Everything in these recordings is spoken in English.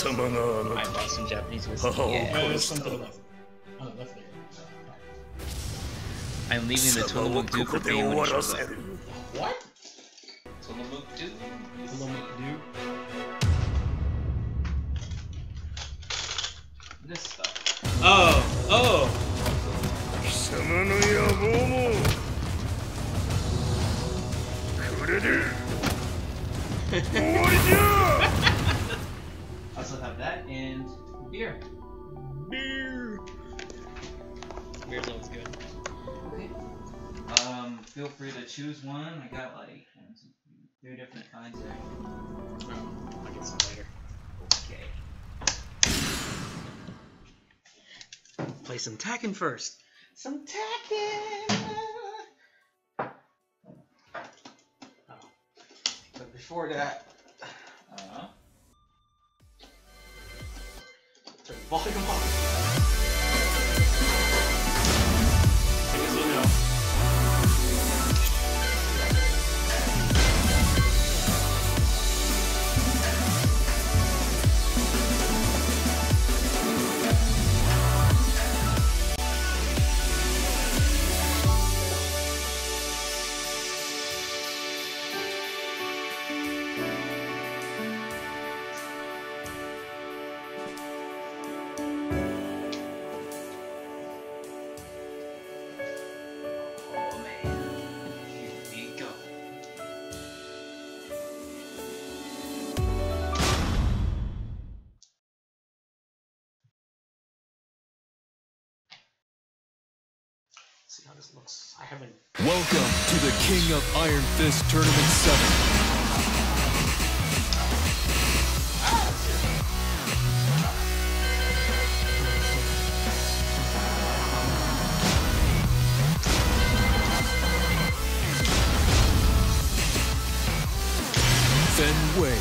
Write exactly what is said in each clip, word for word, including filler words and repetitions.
I bought some Japanese whiskey. Yeah. Oh, there's some to the left. On the left there. I'm leaving the Tillamook Duke for Bane when he shows up. What? Tillamook Duke? Tillamook Duke? This stuff. Oh! Oh! I also have that and beer. Beer! Beer's always good. Okay. Um, feel free to choose one. I got like one, two, three, three different kinds there. Oh, I'll get some later. Okay. Play some Tekken first. Some Tekken! Oh. But before that, Uh-huh. turn the volume off. Because you know. Oh man. Here we go. See how this looks. I haven't. Welcome to the King of Iron Fist Tournament seven. Fenway.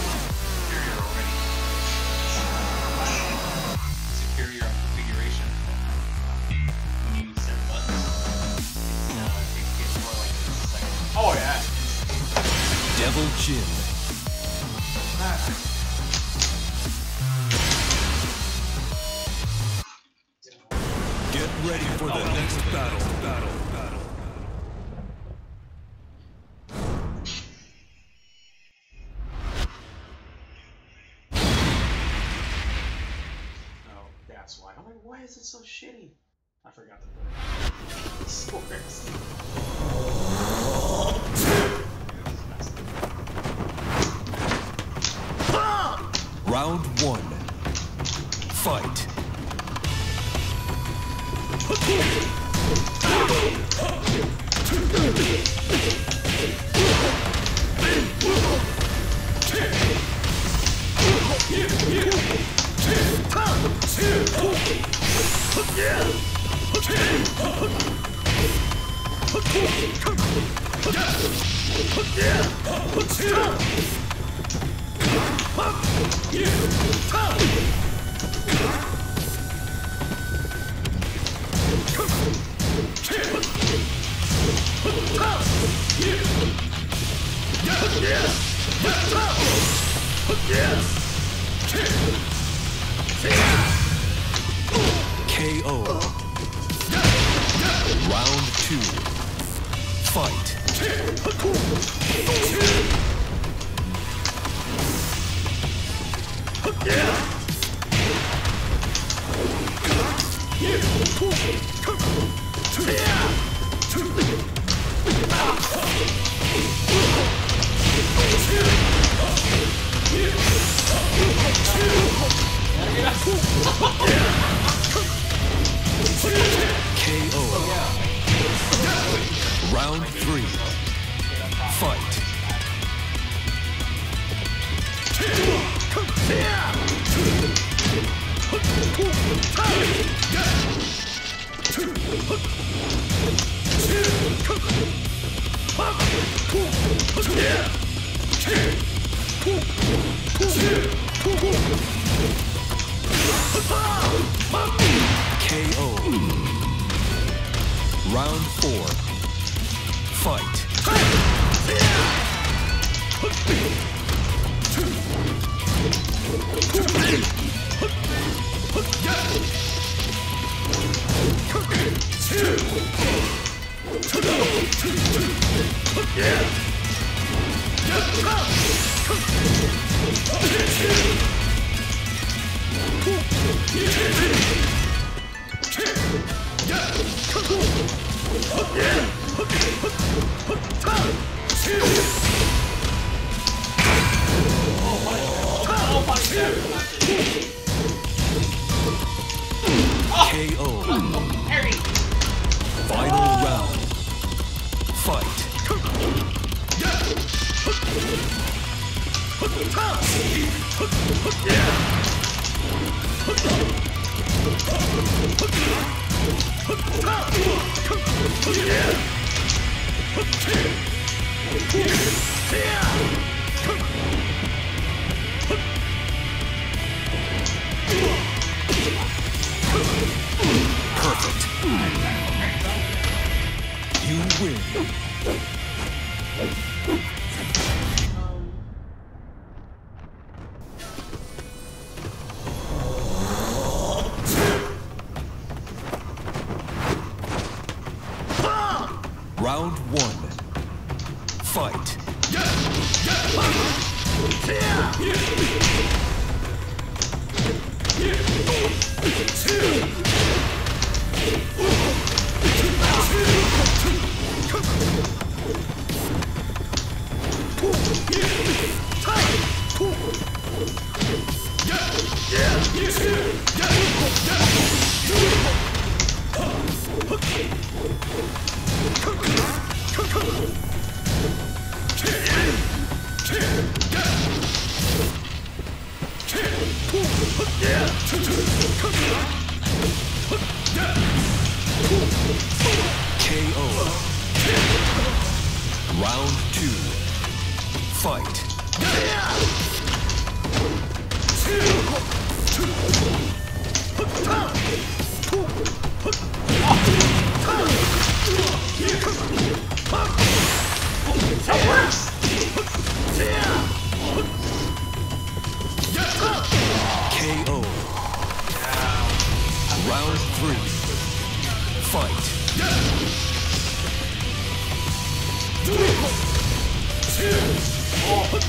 Superior on configuration. When you set buttons, uh, it gets more like a second. Oh, yeah. Devil Jin. Get ready for the next battle. Battle. Battle. Oh, that's why. I'm like, why is it so shitty? I forgot to put it. Swords. Round one. Fight. K O. Round two. Fight. K O. Round three. Fight. K O. Round four. Fight. K O. Final round. Fight. Perfect. You win. Round one. Fight. K O. Round two. Fight. That works! K O. Round three. Fight. Oh,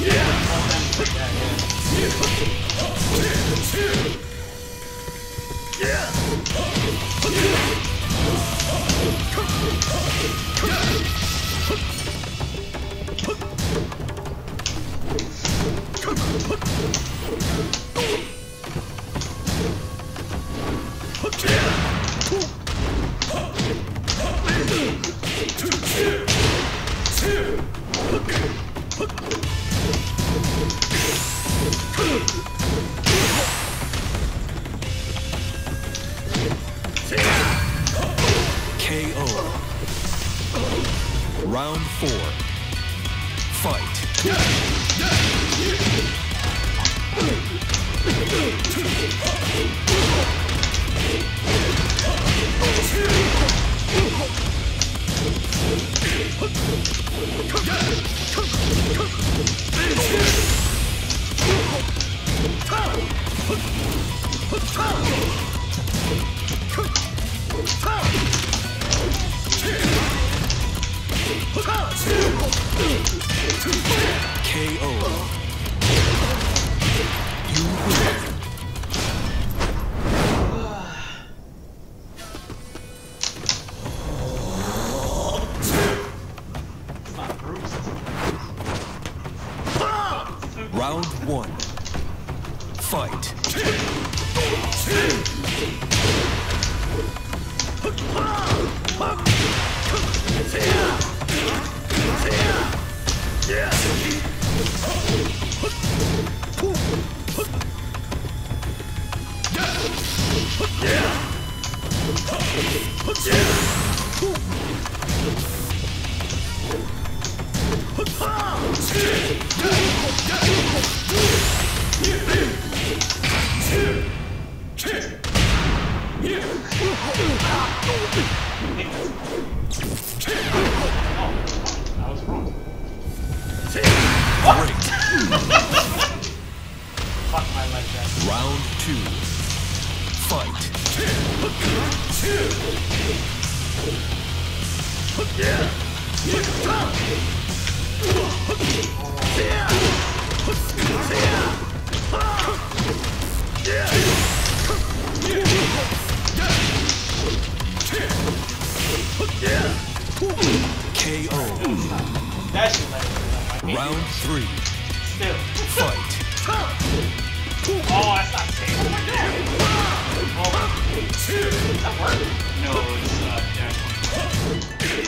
K O. Round four. Fight. K O. You win. Round one. Fight. Fuck my leg back. Round two. Fight. K O. That shit like Round three. Still. Fight. Oh, that's not safe. Oh my god. Oh. Does that work? No, it's uh, dash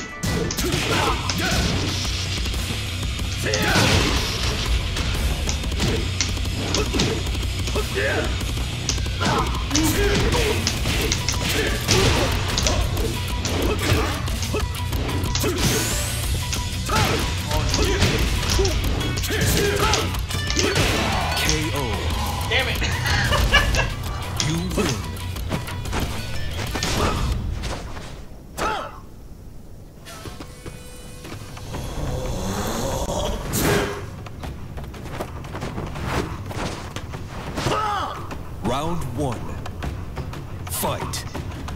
K O. Damn it. You win. Round one. Fight.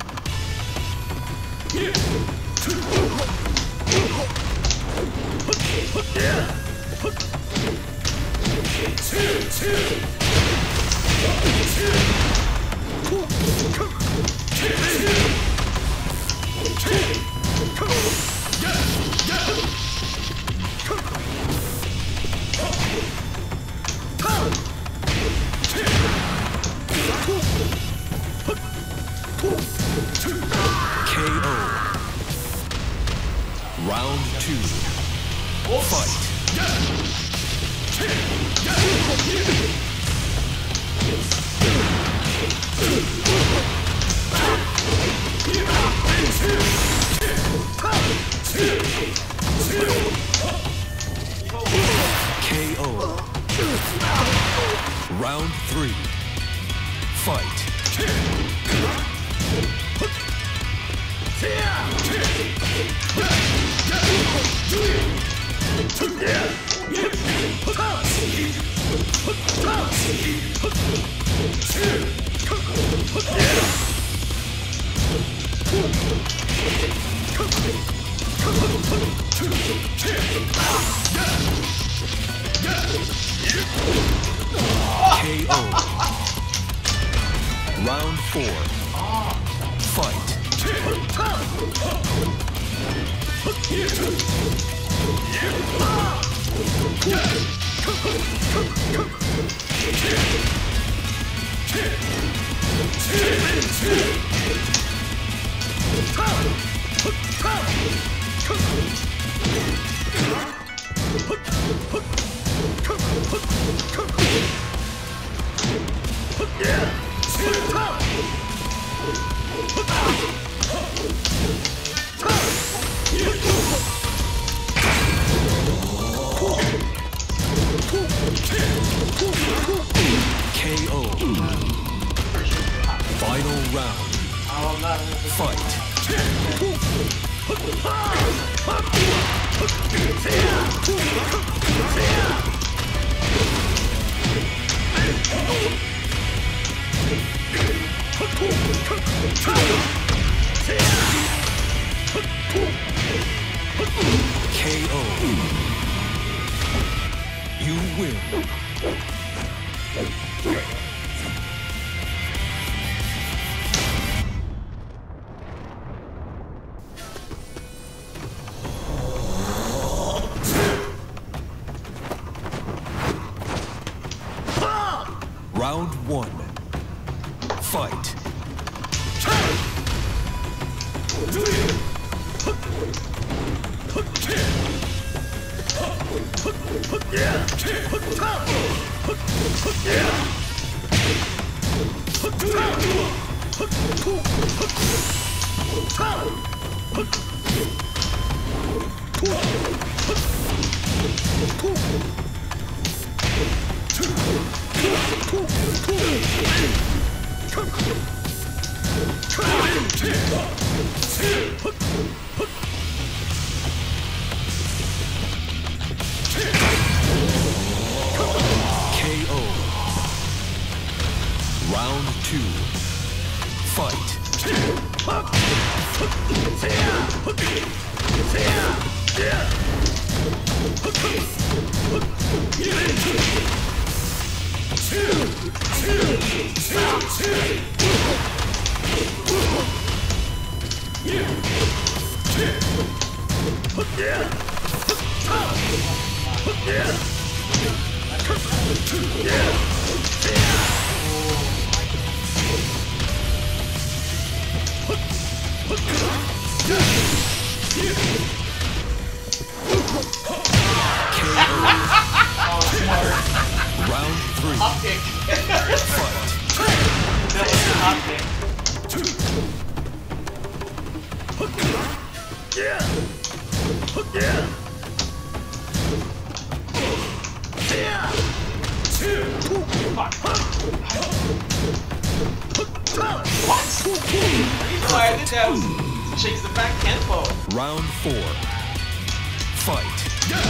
K O. Round two. Fight. K O. Round three. Fight. K O. Round four. Fight. K O. Final round. Oh, not Fight. K O. You win. Round one. Fight. K O. Round two. Fight. Yeah. Round three. Hop kick. That was a hop kick. Fuck. What? Why I did that was chase the back tempo. Round four. Fight.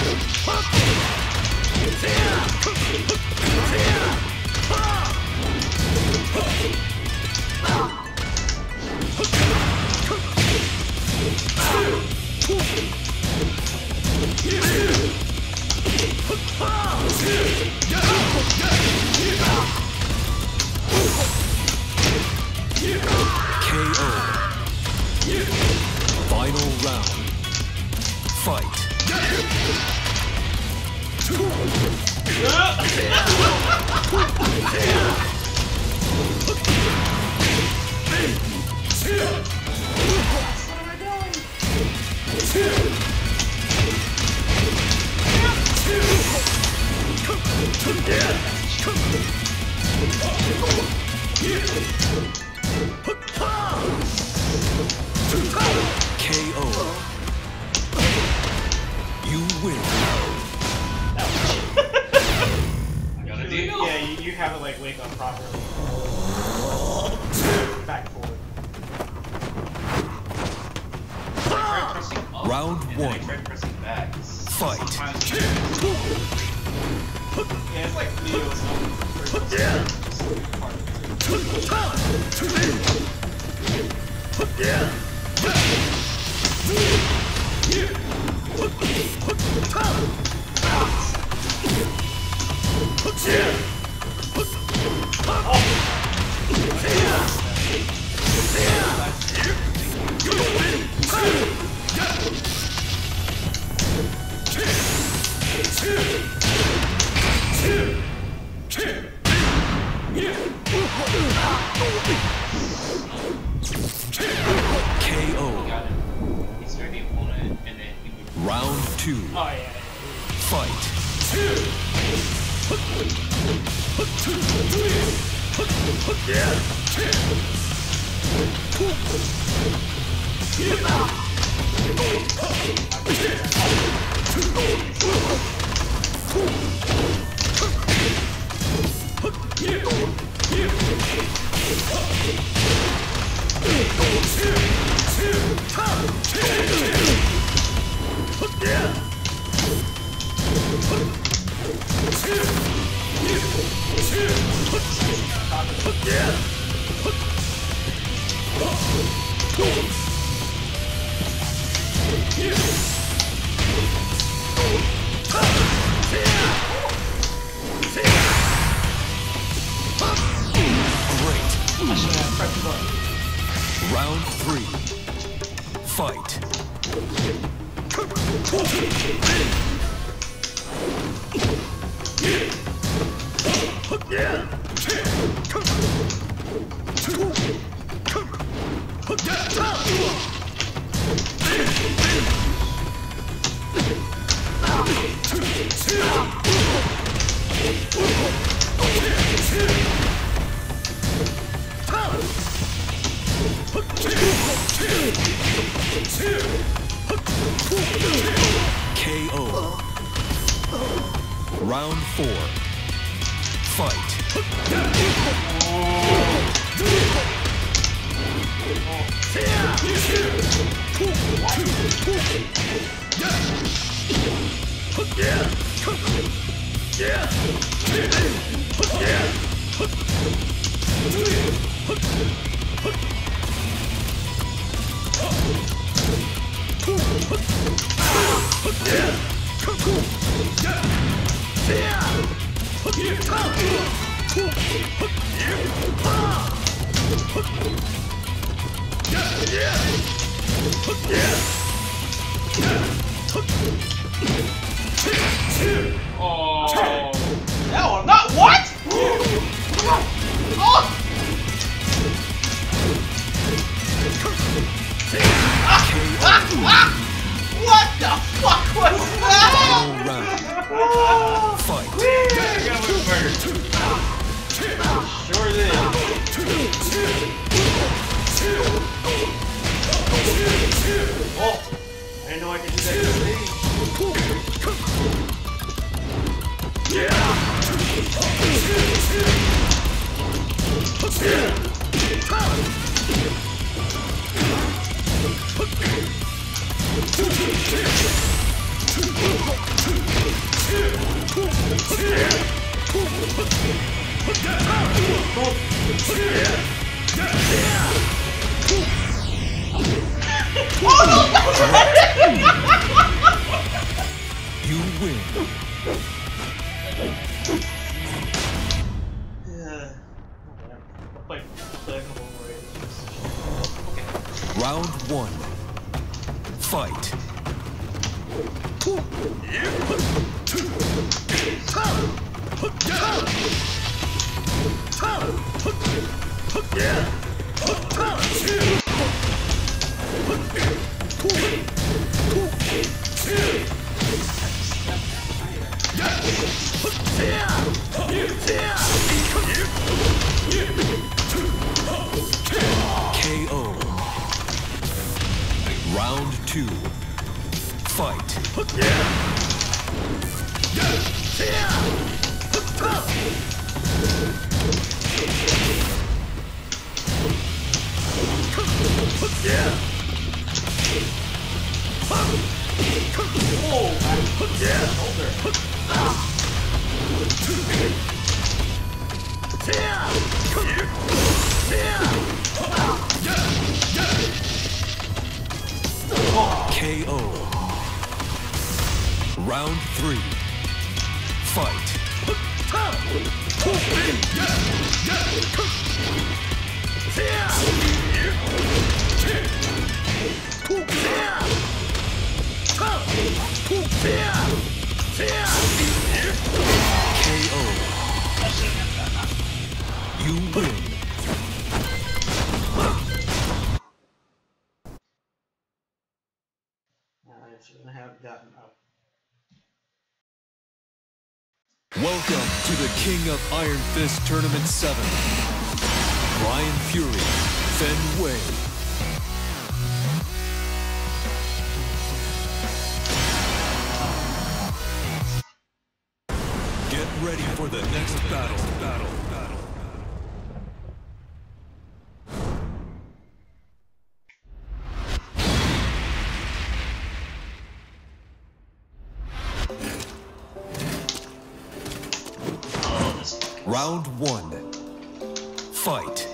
K O. Final round. Fight. K O. You win. I got a deal. Yeah, you, you have it like wake up properly. Back forward. I tried pressing up, Round and then one. I tried pressing back. Fight. Sometimes Yeah, it's like Neo's K O. got it. He started the opponent, and then he would. Round two. Oh yeah. Fight. I should have pressed the button. Round three. Fight. K O. Round four. Fight. Oh, that one, not what? Oh. Ah, ah, ah. What the fuck was that? Oh, fight. I got a burger. Sure did. Oh, I didn't know I could do that good thing. You win. Round one. Fight. K O. Round two. Fight. K O. Round three. Fight. K O. You win. I shouldn't have gotten up. Welcome to the King of Iron Fist Tournament seven. Brian Fury, Fen Wei. Get ready for the next battle. Battle. Battle. Round one. Fight.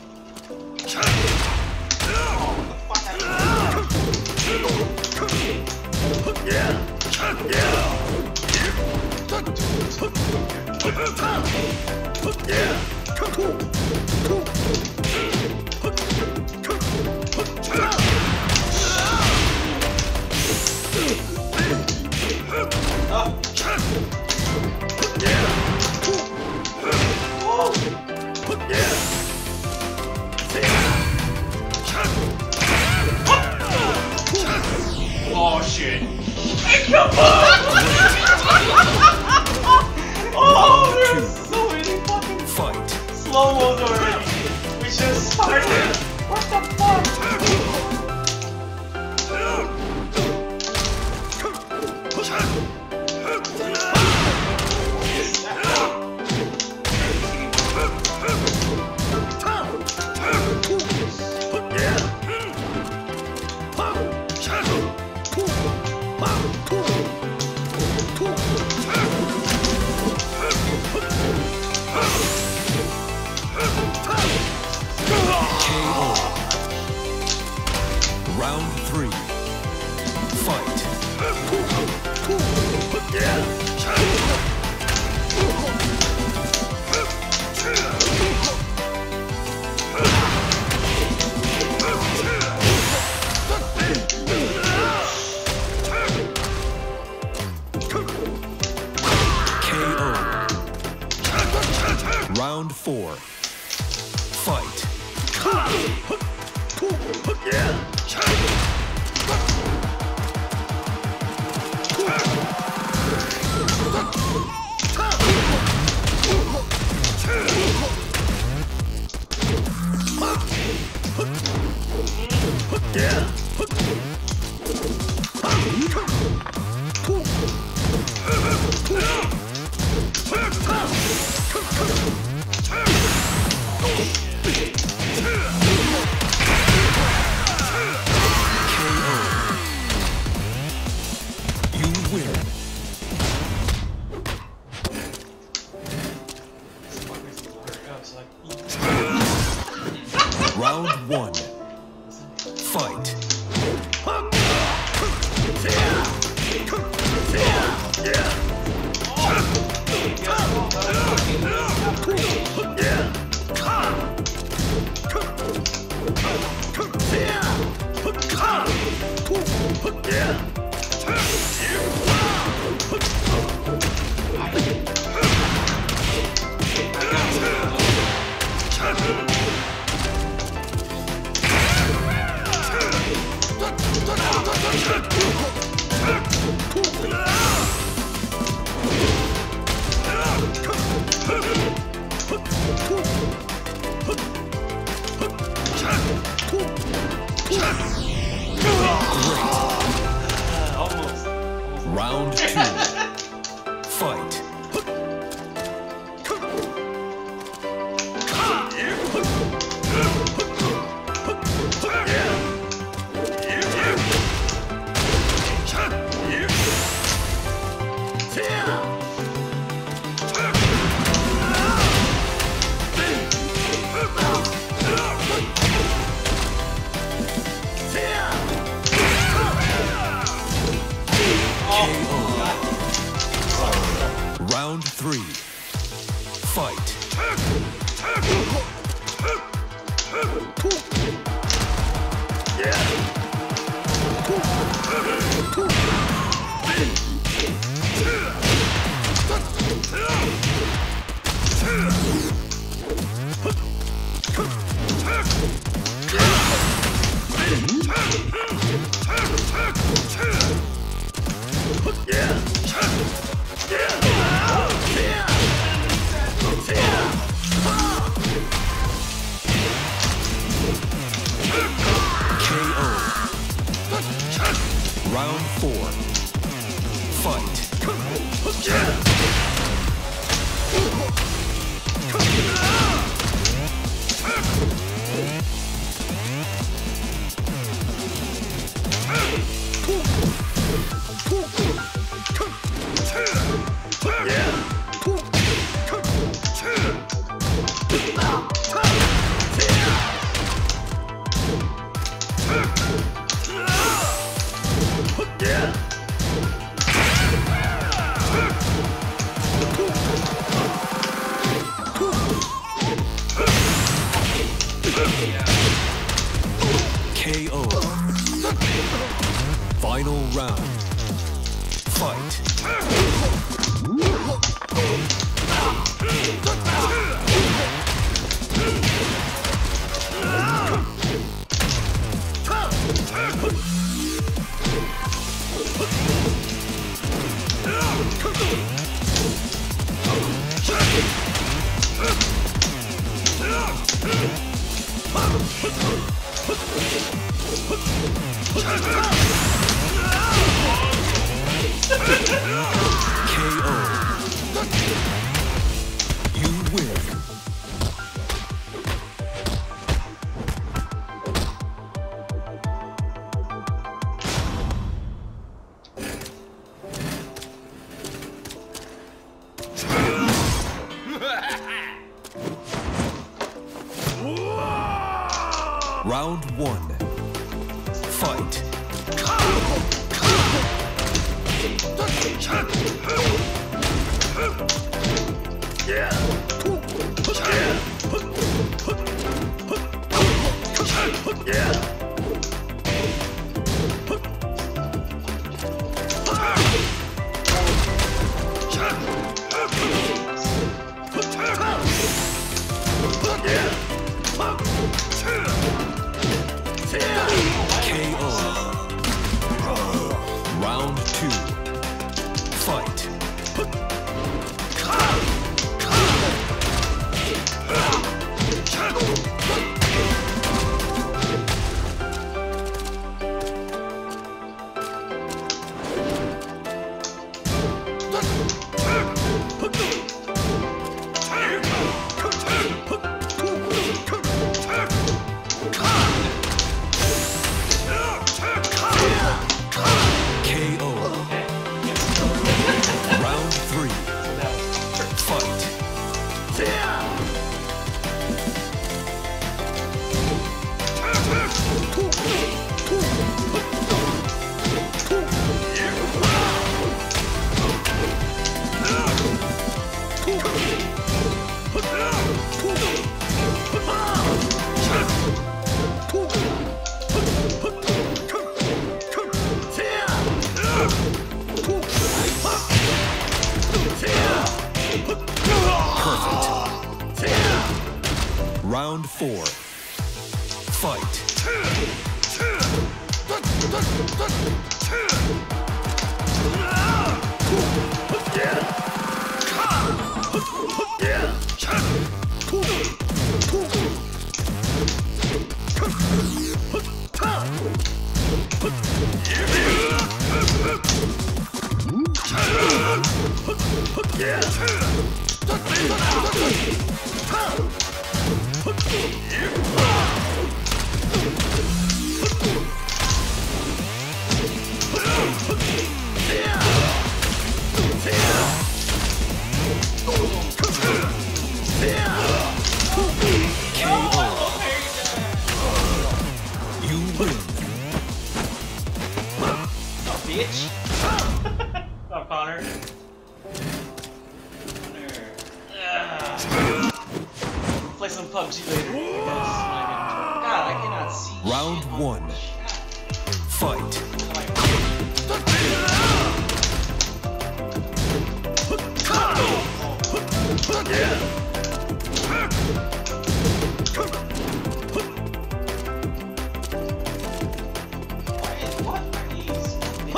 Oh shit! Come on! Oh, there's so many fucking Fight. slow-mos already. We just started. What the fuck? Round three. Fight. Round one. Fight. Round two. Fight. Round three. Fight. Round four. Fight. K O. Final round. Fight. K O. You win. Round one. Fight. Yeah. Round four. Fight. Bitch! Oh, Connor. Connor. Play some P U B G later. God, I cannot see. Round shit one. on Fight. What are these?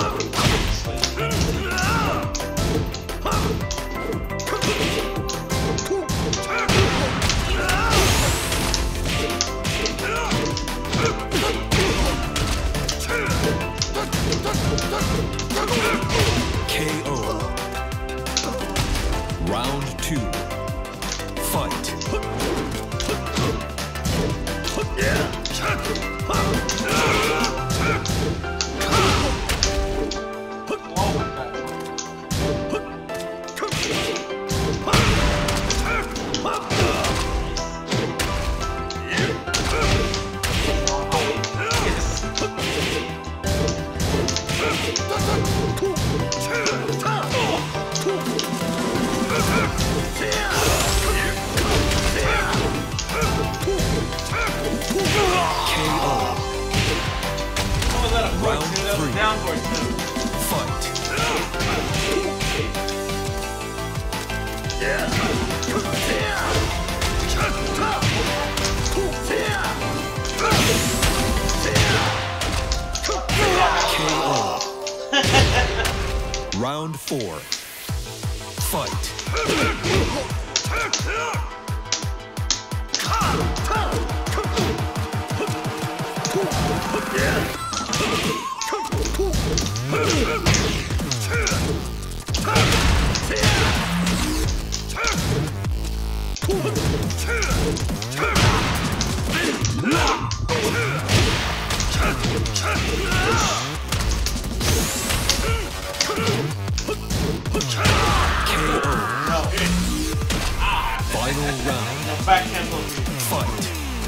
K O. Round two. Fight. Round three. Downward too. Fight. K O. Round four. Fight. Final round. Backhand move. Fight.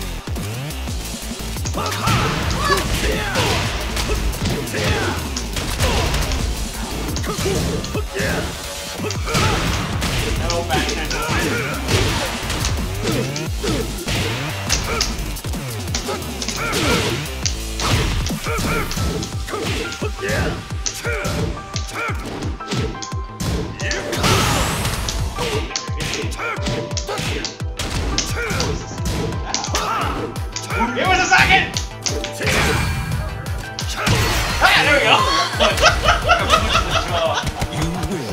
No backhand move. Give us a second! Ah, there we go! You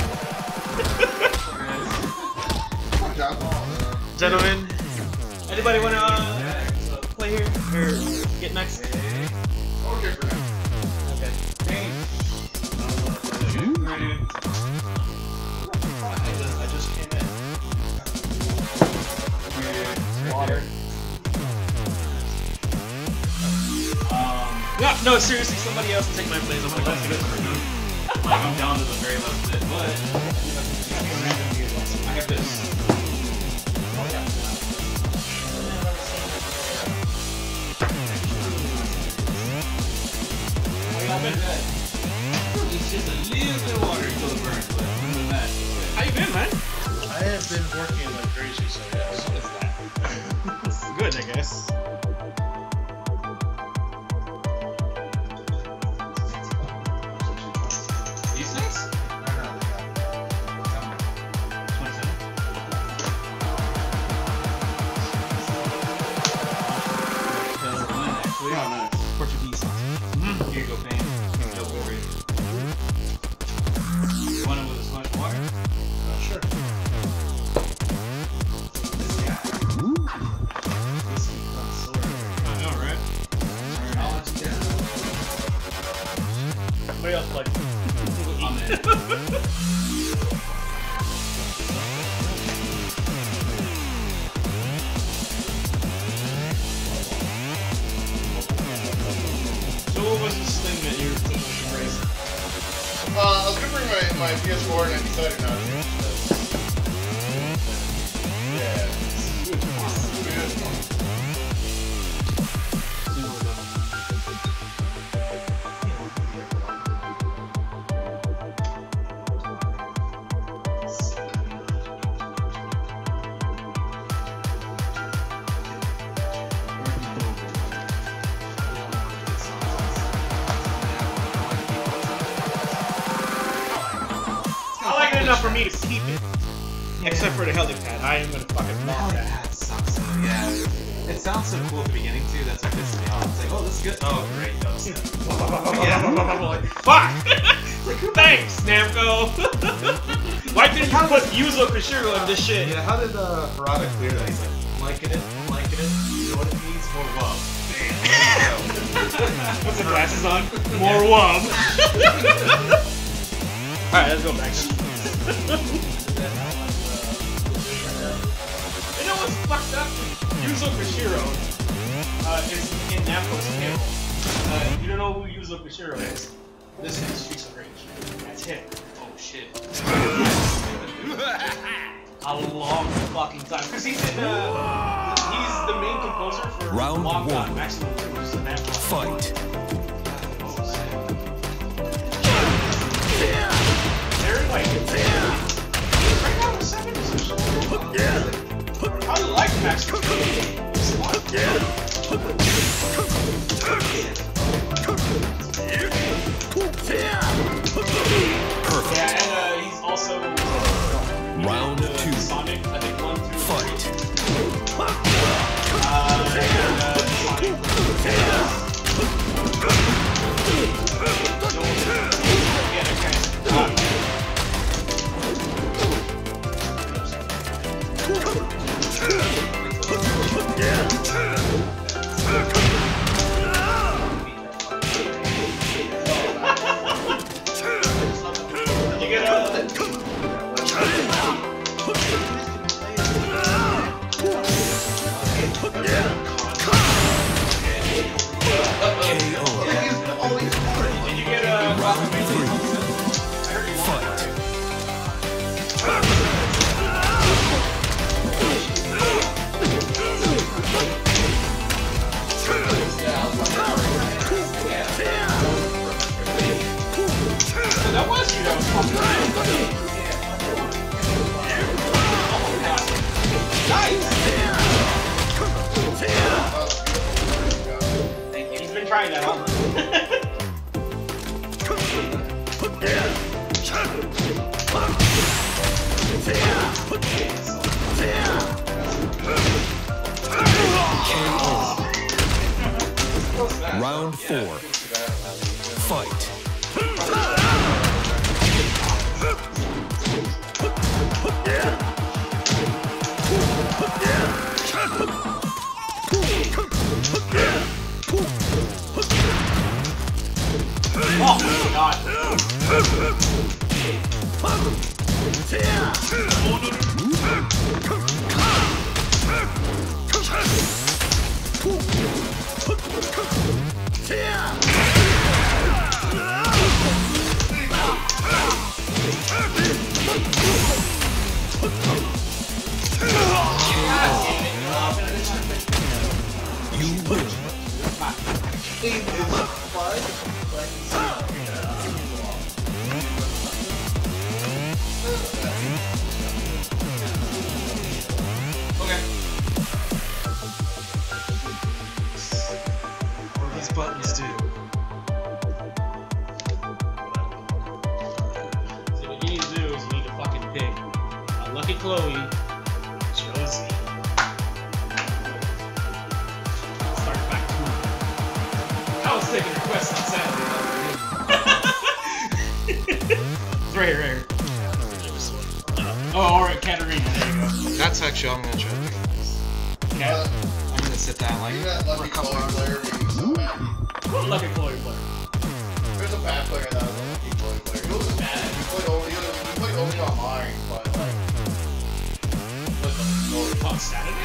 win. Gentlemen, anybody want to uh, play here? Or get next? Okay. Ready? I just came in. Water. Um, no, no, seriously, somebody else take my place. I'm gonna go through this for now. Like, I'm down to the very last bit, but I have this. It's just a little bit of water to the burn, but other than that, How you been, man? I have been working like crazy, so yes. It's good, I guess. these things? twenty-seven. up like. I'm in. So what was this thing that you were thinking of racing? Uh, I was gonna bring my, my P S four and I decided not to. Yeah. I like it enough for me to keep it. Except for the helipad. I am gonna fucking love that. That sucks though, yeah. It sounds so cool at the beginning too, that's what pisses me off. It's like, oh, this is good. Oh, great, dubstep. Yeah. Fuck! Thanks, Namco! Why didn't you put Yuzo Koshiro in this shit? Yeah, how did uh, Harada clear that? He's like, liking it, liking it. You know what it needs? More love. Put the glasses on. More wub. Alright, let's go back. You know what's fucked up? Yuzo Koshiro uh, is in Namco's panel. Uh, you don't know who Yuzo Koshiro is? This is Streets of Rage. That's him. Oh shit. A long fucking time. Because he's in, uh, he's the main composer for Round Long one. Gone, Maximum Cruise, and Namco. Fight. They're like, right now in second position. I like Maximum Cruise. It's fun. Perfect. Yeah, and uh, he's also Round uh, two. Sonic, I think one, two, Fight. three. Uh, and, uh, Sonic. Yeah, they're kind of. Uh, you get a. Did you get a proclamation? I heard you won. So that was you that was fucking Nice! He's been trying that all night. Round four. Fight. Oh my god. You win. Okay. What do these buttons do? So what you need to do is you need to fucking pick uh, Lucky Chloe, Josie. Start back to I was taking requests on Saturday. It's right here, right here. Oh, alright, Katarina, there you go. That's actually, I'm gonna try to pick this. Kat. I'm gonna sit down like You got lucky color player. Lucky Chloe player. there's a bad player that was a lucky player. player. He wasn't bad. He played only, he played only online, but like. But no, On Saturday?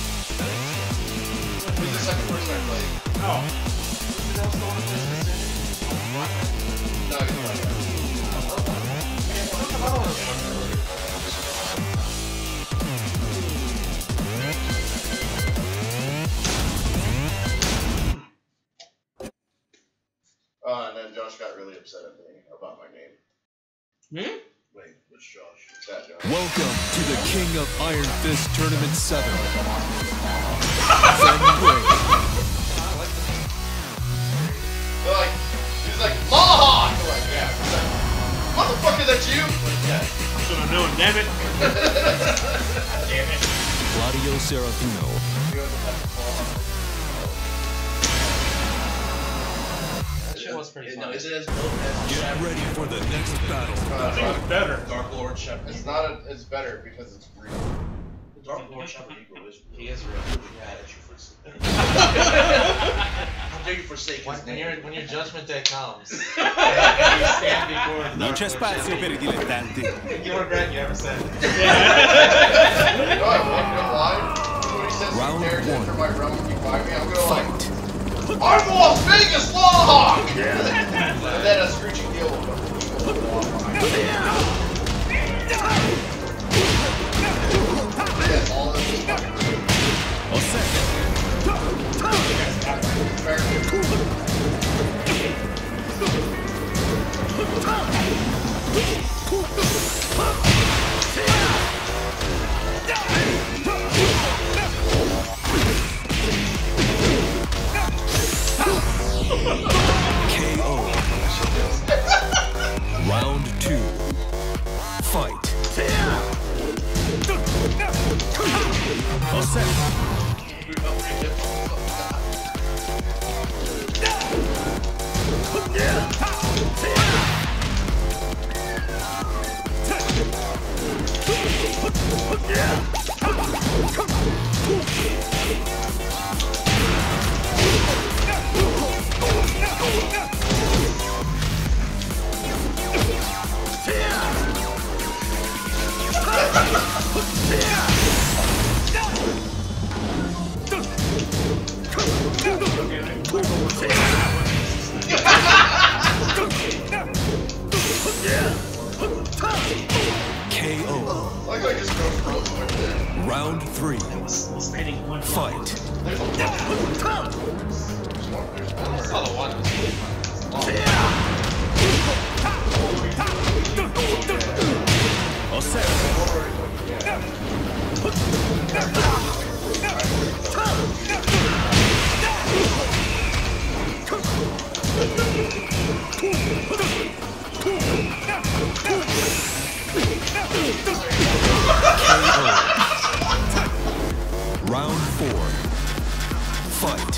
He's the second person I played. Oh. No, he's not. Uh, and then Josh got really upset at me about my name. Me? Wait, which Josh? That Josh. Welcome to the King of Iron Fist Tournament seven. They're like, he's like, Mohawk! I'm like, yeah. He's like, motherfucker, that's you? I'm like, yeah. Should have known, damn it. Damn it. Claudio Serafino. That shit was pretty No, fun. is it as dope as Get ready for the next battle. I think it's better. Dark Lord Shepherd? It's not, a, it's better because it's real. The Dark Lord Shepherd Eagle is real. He is real. I'm mad at you for How dare you forsake When, his when, name? your, when your judgment day comes, and you stand before the Non c'è Dark Lord spazio per i Shepherd, dilettanti. you regret you ever said it. You know, I won't go live. When he says Round narrative one. for my realm if you find me, I'm gonna like, Fight. I'm the Las Vegas Lawhawk! And then a screeching deal will come. Yes, all of this is fucking true. Osaka. Fair. K O. Round two. Fight. Osaka. K O. Like I just go frozen right there. Round three. Spinning one. Fight. There's a there's one. There's one. I saw the one that was really fun. Osaka. Round four. Fight.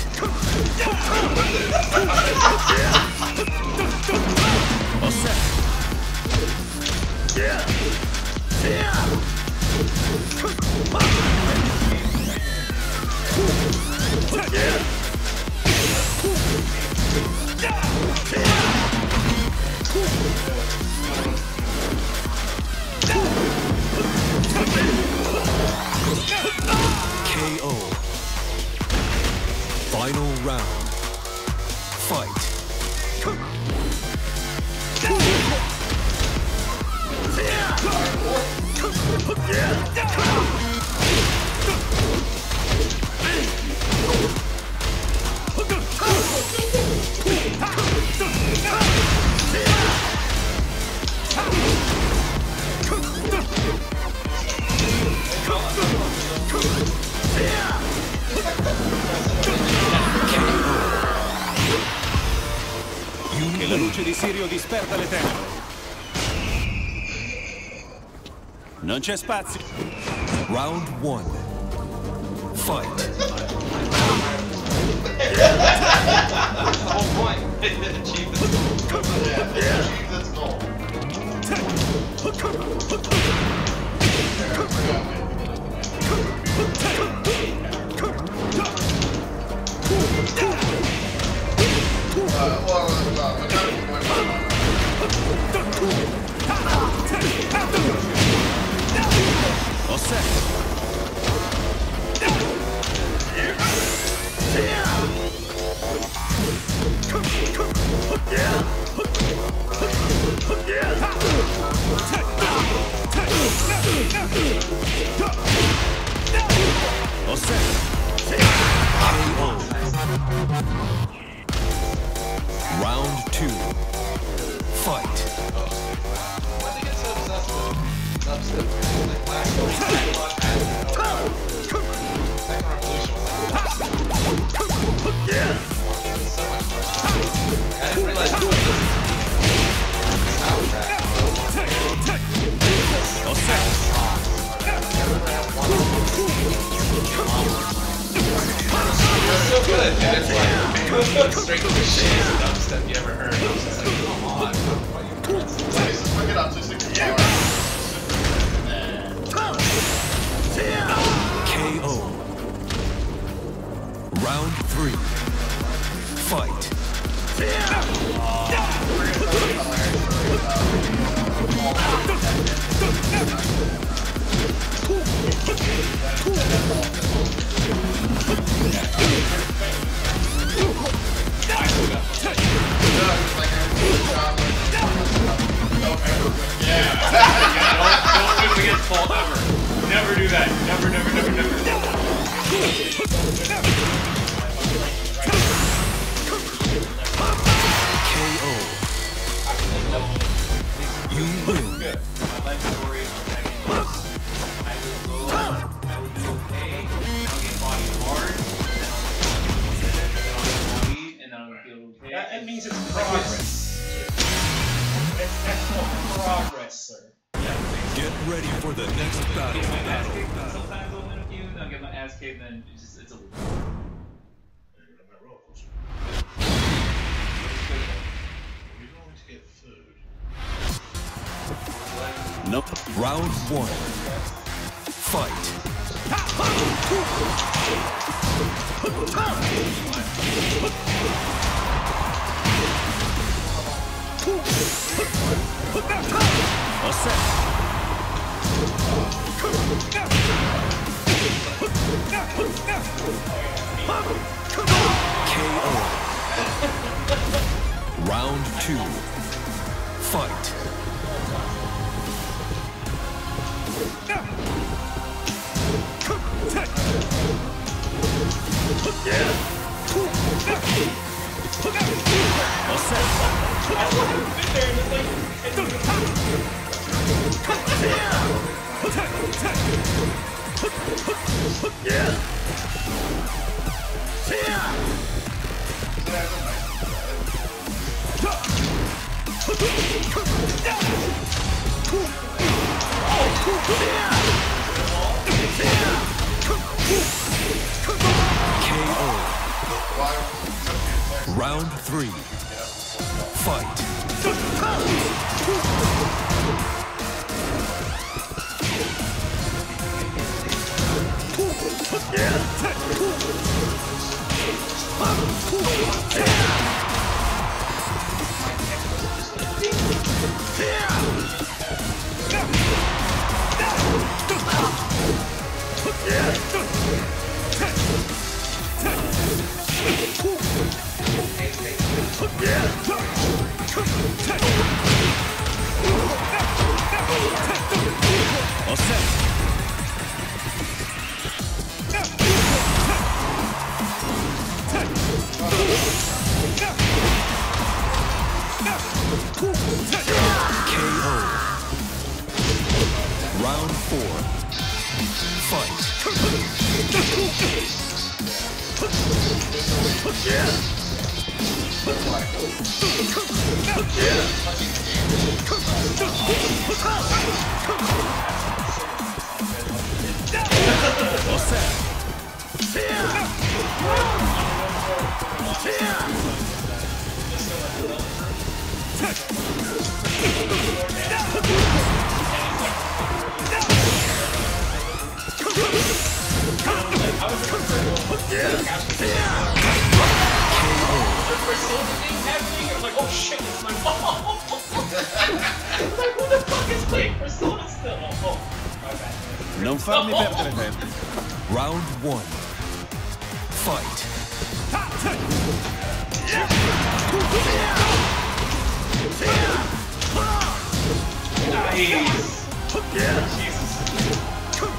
K O. Final round. Fight. Che la luce di Sirio disperda le tenebre. Non c'è spazio. Round one. Fight. That's the whole point. Achieve this goal. Yeah, achieve this goal. Uh, well, uh, I got it. Round two. Fight. Why'd they get so obsessed with dubstep? Like last week, I watched Second Revolution was like Yeah. it was so much fun. I didn't realize it was the soundtrack. All set. It's so good, and it's like it was the straight cliches of dubstep you ever heard. I was just like, come on, what are you doing? Nice, look it up to six guitar. K O. Round three. Fight. Don't against fault ever. Never do that. Never, never, never, never. K O. You win. Good. My life story is that I would go, I would be okay, I'll get body hard, and then I'll get body, and then I'll feel okay. That, that means it's progress. It's, that's called progress, sir. Get ready for the next battle. Get my ass kicked, and sometimes I'll win a few, and I'll get my ass kicked, and then it's just, it's a loop. You're going to get food. Nope. Round one. Fight. All set. K O. Round two. Fight. All set. K O. Round three. Fight. All set. K O. Round four. Fight. All set. Like, oh shit, it's my fault. Like, who the fuck is playing Persona still? Oh, my bad. Non farmi perdere tempo. Round one. Fight.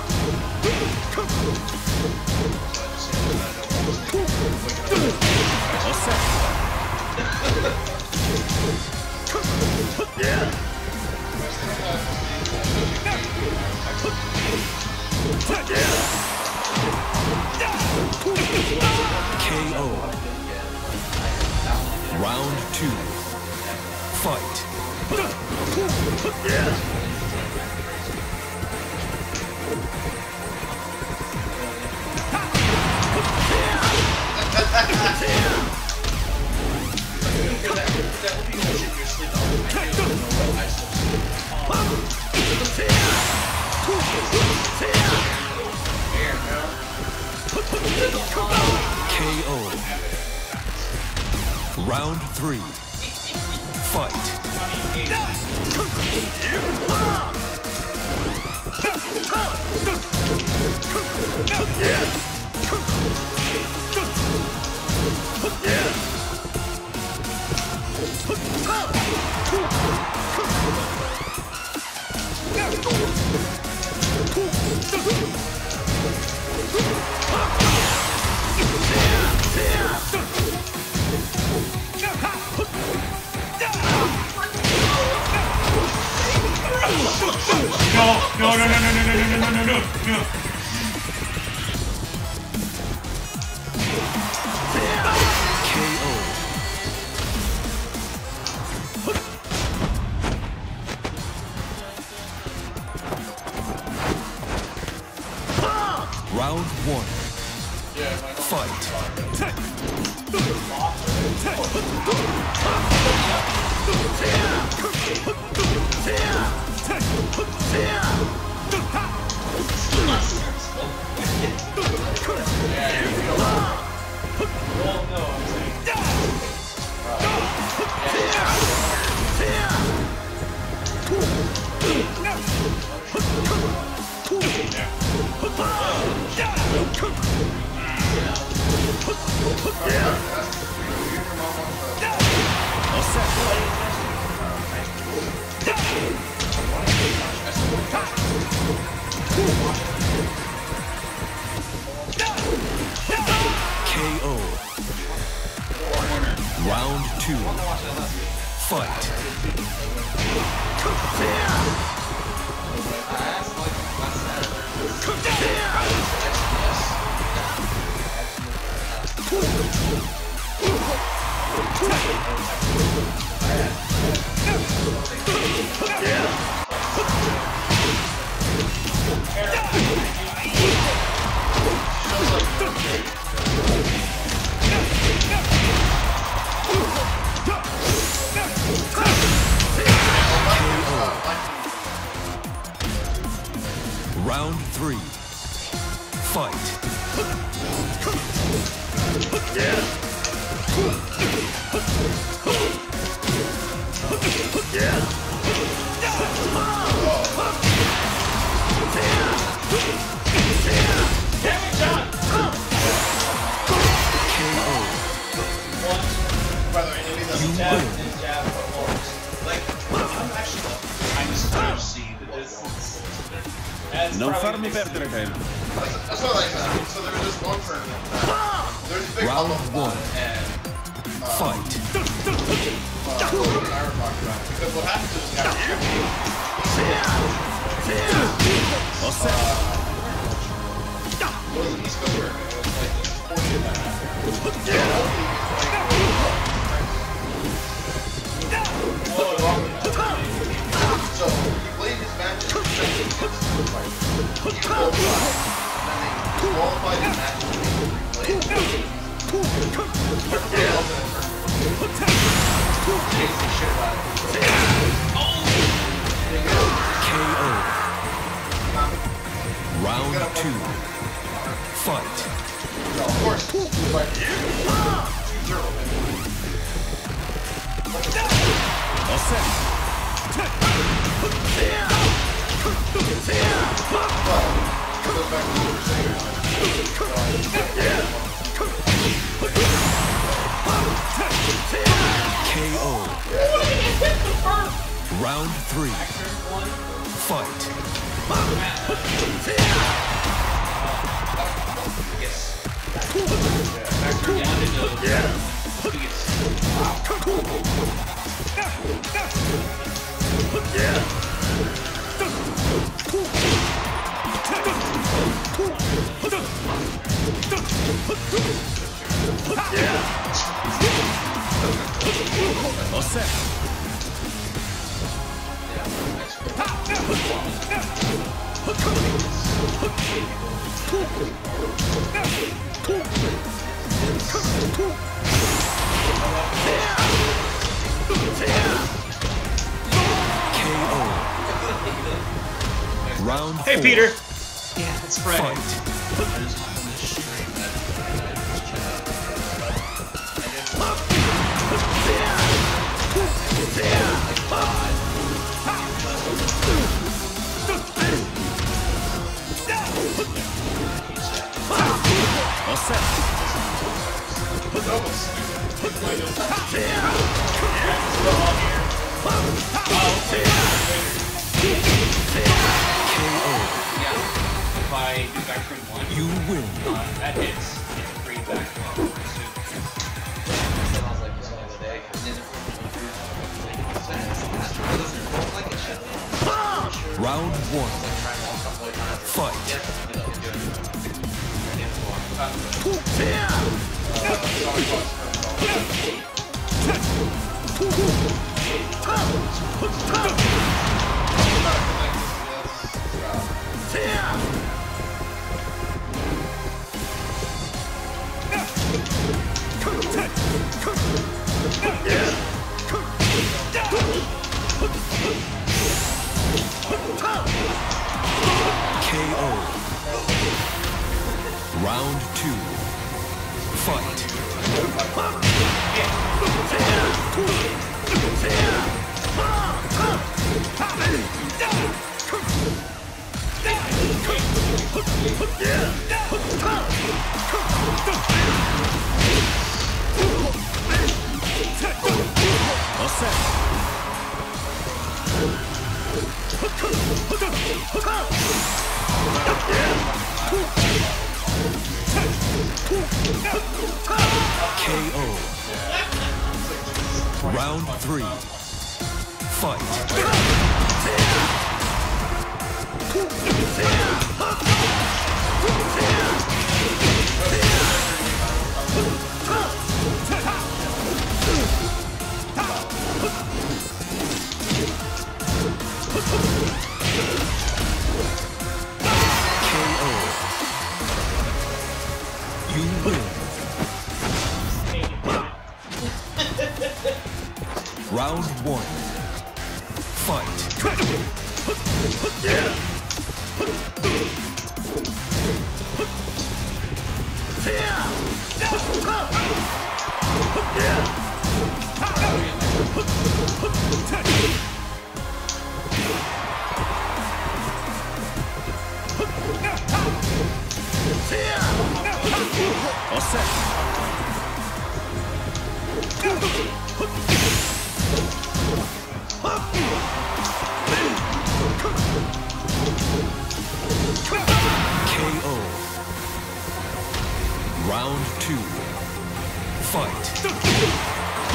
Nice. Jesus. K O. Round two. Fight. K O. Round three. Fight. No, no, no, no, no, no, no, no, no, no, no, no. K O. Round one. Fight. K O. Round two. Fight. Round three. Fight. By the way, maybe that's You jab win. and jab for horse. Like, I'm actually kind of surprised to see the distance. That's Non probably farmi the biggest perdere tempo. That's, that's what I like that. So there was this one tournament. There's a big Round humble one. and Fight. uh, Logan and I were talking about it. Because what happens is you have it was an East Coast tournament. It was like forty that What's wrong with that? So he played his matches against the fight. He qualified. And then they qualified his matches and they replayed. Everybody else in the tournament chased the shit out of him. K O. Round two. Fight. So of course, he was like two zero. K O. Round three. Fight. All set. K O. Round Hey, four. Peter. Yeah, it's Fred. Fight. I just happened to stream that and I just checked out. All set. K O. Yeah. If I do back from one, You win. uh, that hits. It's free back from one. Sounds like this one today. Round one. Fight. K O. Round two. Fight. All set. K O. Round three. Fight. K O. You win. Round one. Fight. All set. K O. Round two. Fight.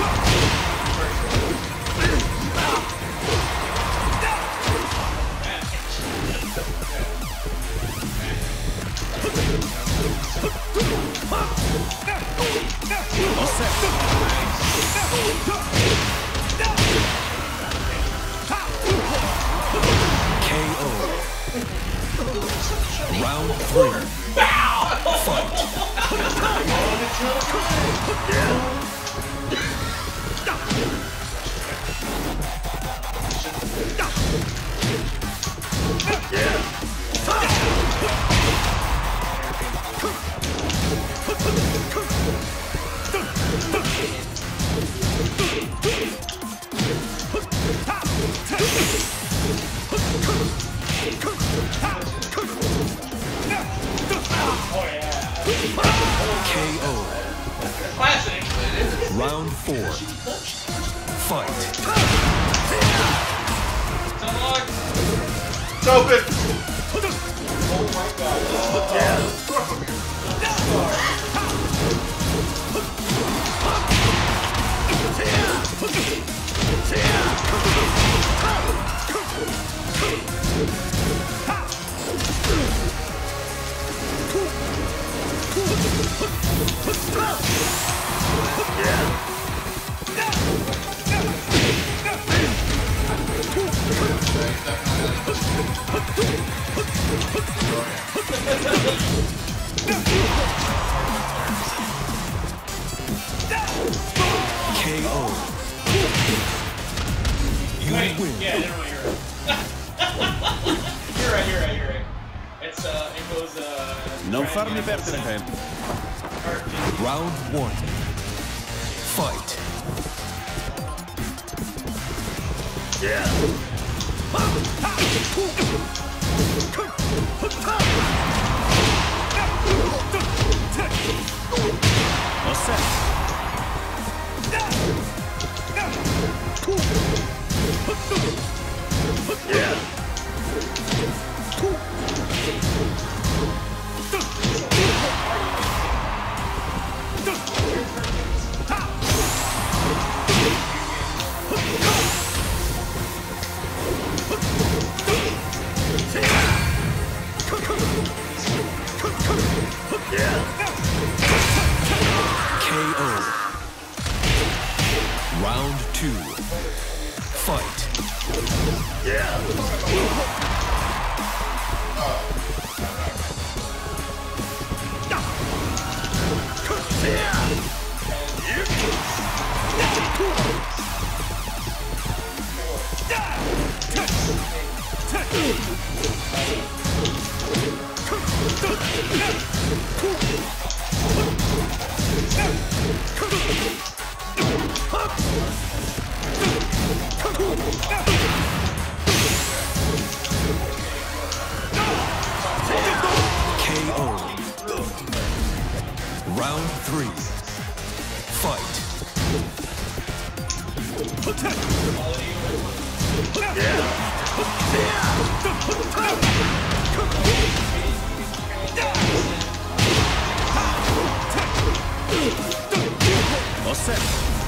All set. K O. Round three. Fight. K O. Round four. Fight. It's open. K win. Yeah, never mind, you're right. You're right, you're right, you're right. It's, uh, it goes, uh... Non farmi perdere tempo. Round one. Fight. Yeah. All set. Yeah. K O. Round two. Fight. Yeah. K O. Round three. Fight. All set.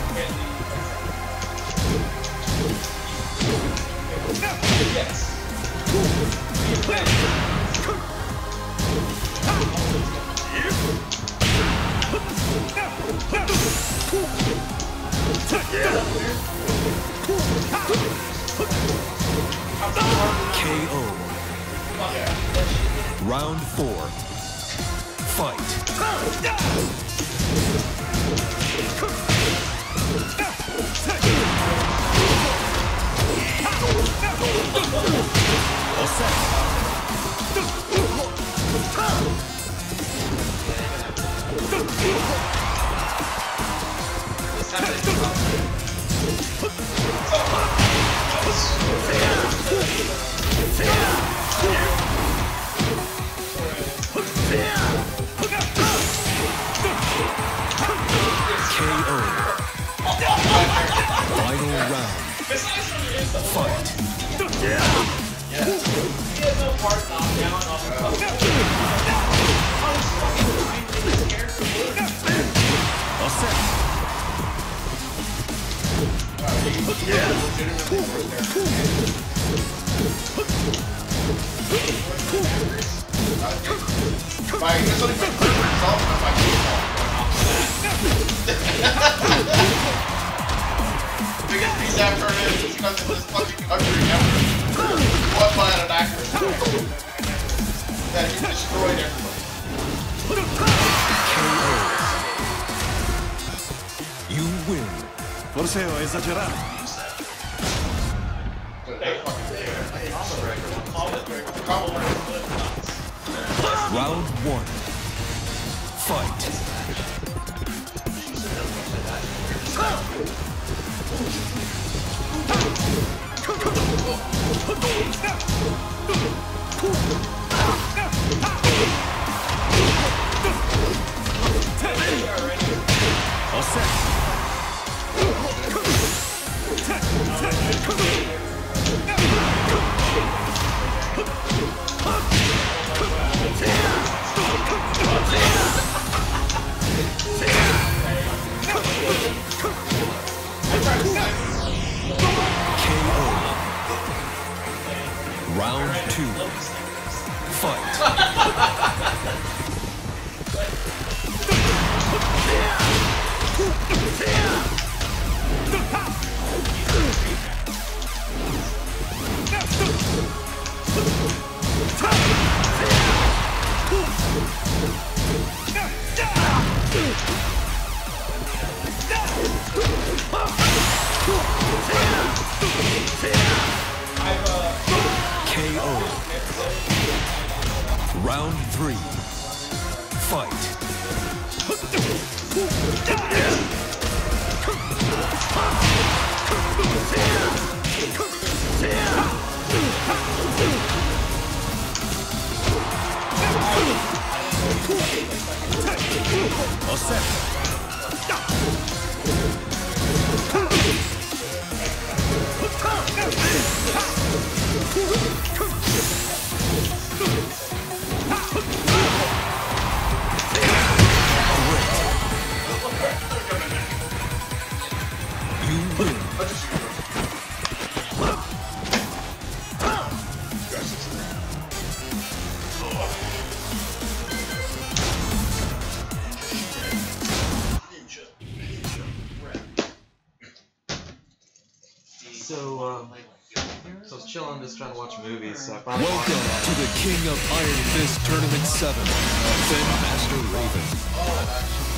K O. Round four. Fight. All set. K O. Final round. Fight. All set. Like, this only took thirty results on my biggest piece after it is because of this fucking country ever. One by an actor. That he destroyed everybody. You win. Forse ho esagerato. Round one. Fight. All set. K O. Round two. Fight. I've, uh, K O. Round three. Fight. So, um, so I was chilling, just trying to watch movies. So I finally Welcome watched, to the King of Iron Fist Tournament seven, Fen Master Raven.